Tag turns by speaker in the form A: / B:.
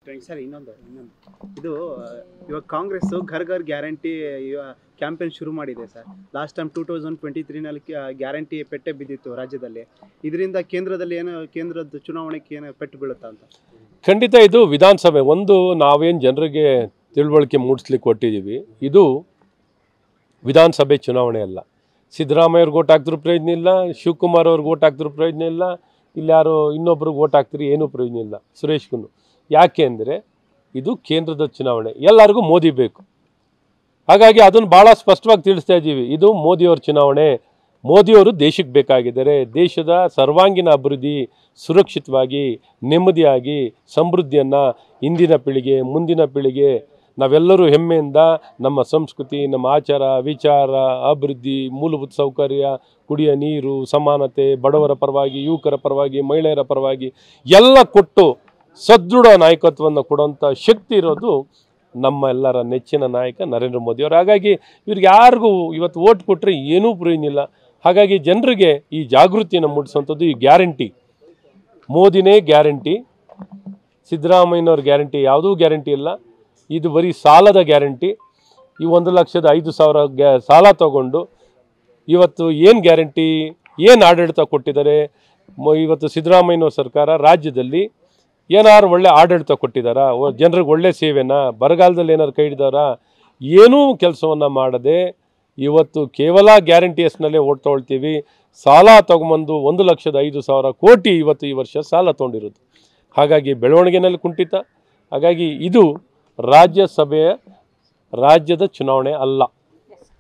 A: Sir ಇನ್ನೊಂದು ಇದು ಇವಾಗ ಕಾಂಗ್ರೆಸ್ ಘರ್ ಘರ್ ಗ್ಯಾರಂಟಿ ಕ್ಯಾಂಪೇನ್ ಶುರು ಮಾಡಿದೆ ಸರ್. ಲಾಸ್ಟ್ ಟೈಮ್ 2023ನಲ್ಲಿ ಗ್ಯಾರಂಟಿ ಪೆಟ್ಟೆ ಬಿದ್ದಿತ್ತು ರಾಜ್ಯದಲ್ಲಿ. ಇದರಿಂದ ಕೇಂದ್ರದ ಚುನಾವಣೆಗೆ ಏನು ಪೆಟ್ಟು ಬೀಳುತ್ತಾ ಅಂತ?
B: ಖಂಡಿತ ಇದು ವಿಧಾನಸಭೆ ಒಂದು ನಾವೇನು ಜನರಿಗೆ ತಿಳುವಳಿಕೆ ಮೂಡಿಸ್ಲಿಕ್ಕೆ ಕೊಟ್ಟಿದ್ದೀವಿ. ಇದು ವಿಧಾನಸಭೆ ಚುನಾವಣೆ ಅಲ್ಲ. ಸಿದ್ದರಾಮಯ್ಯವ್ರಿಗೆ ಓಟ್ ಹಾಕಿದ್ರೂ ಪ್ರಯೋಜನ ಇಲ್ಲ, ಶಿವಕುಮಾರ್ ಅವ್ರಿಗೆ ಓಟ್ ಹಾಕಿದ್ರೂ ಪ್ರಯೋಜನ ಇಲ್ಲ, ಇಲ್ಲಿ ಯಾರು ಇನ್ನೊಬ್ರಿಗೆ ಓಟ್ ಹಾಕ್ತೀರಿ ಏನೂ ಪ್ರಯೋಜನ ಇಲ್ಲ, ಸುರೇಶ್ಗೂ. ಯಾಕೆ ಅಂದರೆ ಇದು ಕೇಂದ್ರದ ಚುನಾವಣೆ, ಎಲ್ಲರಿಗೂ ಮೋದಿ ಬೇಕು. ಹಾಗಾಗಿ ಅದನ್ನು ಭಾಳ ಸ್ಪಷ್ಟವಾಗಿ ತಿಳಿಸ್ತಾ ಇದ್ದೀವಿ. ಇದು ಮೋದಿಯವ್ರ ಚುನಾವಣೆ. ಮೋದಿಯವರು ದೇಶಕ್ಕೆ ಬೇಕಾಗಿದ್ದಾರೆ. ದೇಶದ ಸರ್ವಾಂಗೀಣ ಅಭಿವೃದ್ಧಿ, ಸುರಕ್ಷಿತವಾಗಿ ನೆಮ್ಮದಿಯಾಗಿ ಸಮೃದ್ಧಿಯನ್ನು ಇಂದಿನ ಪೀಳಿಗೆ ಮುಂದಿನ ಪೀಳಿಗೆ ನಾವೆಲ್ಲರೂ ಹೆಮ್ಮೆಯಿಂದ ನಮ್ಮ ಸಂಸ್ಕೃತಿ, ನಮ್ಮ ಆಚಾರ ವಿಚಾರ, ಅಭಿವೃದ್ಧಿ, ಮೂಲಭೂತ ಸೌಕರ್ಯ, ಕುಡಿಯ ನೀರು, ಸಮಾನತೆ, ಬಡವರ ಪರವಾಗಿ, ಯುವಕರ ಪರವಾಗಿ, ಮಹಿಳೆಯರ ಪರವಾಗಿ ಎಲ್ಲ ಕೊಟ್ಟು ಸದೃಢ ನಾಯಕತ್ವವನ್ನು ಕೊಡುವಂಥ ಶಕ್ತಿ ಇರೋದು ನಮ್ಮ ಎಲ್ಲರ ನೆಚ್ಚಿನ ನಾಯಕ ನರೇಂದ್ರ ಮೋದಿಯವರು. ಹಾಗಾಗಿ ಇವ್ರಿಗೆ ಯಾರಿಗೂ ಇವತ್ತು ಓಟ್ ಕೊಟ್ಟರೆ ಏನೂ ಪ್ರಯೋಜನ ಇಲ್ಲ. ಹಾಗಾಗಿ ಜನರಿಗೆ ಈ ಜಾಗೃತಿಯನ್ನು ಮೂಡಿಸುವಂಥದ್ದು ಈ ಗ್ಯಾರಂಟಿ. ಮೋದಿನೇ ಗ್ಯಾರಂಟಿ, ಸಿದ್ದರಾಮಯ್ಯನವ್ರ ಗ್ಯಾರಂಟಿ ಯಾವುದೂ ಗ್ಯಾರಂಟಿ ಇಲ್ಲ. ಇದು ಬರೀ ಸಾಲದ ಗ್ಯಾರಂಟಿ. ಈ 1,05,000 ಸಾಲ ತಗೊಂಡು ಇವತ್ತು ಏನು ಗ್ಯಾರಂಟಿ, ಏನು ಆಡಳಿತ ಕೊಟ್ಟಿದ್ದಾರೆ? ಇವತ್ತು ಸಿದ್ದರಾಮಯ್ಯನವ್ರ ಸರ್ಕಾರ ರಾಜ್ಯದಲ್ಲಿ ಏನಾದ್ರು ಒಳ್ಳೆ ಆಡಳಿತ ಕೊಟ್ಟಿದ್ದಾರಾ? ಜನರಿಗೆ ಒಳ್ಳೆ ಸೇವೆನಾ? ಬರಗಾಲದಲ್ಲಿ ಏನಾದ್ರು ಕೈ ಹಿಡಿದಾರಾ? ಏನೂ ಕೆಲಸವನ್ನು ಮಾಡದೆ ಇವತ್ತು ಕೇವಲ ಗ್ಯಾರಂಟಿಯಸ್ನಲ್ಲೇ ಓಟ್ ತೊಗೊಳ್ತೀವಿ. ಸಾಲ ತೊಗೊಂಬಂದು 1,05,000 ಕೋಟಿ ಇವತ್ತು ಈ ವರ್ಷ ಸಾಲ ತೊಗೊಂಡಿರೋದು. ಹಾಗಾಗಿ ಬೆಳವಣಿಗೆನಲ್ಲಿ ಕುಂಠಿತ. ಹಾಗಾಗಿ ಇದು ರಾಜ್ಯದ ಚುನಾವಣೆ ಅಲ್ಲ.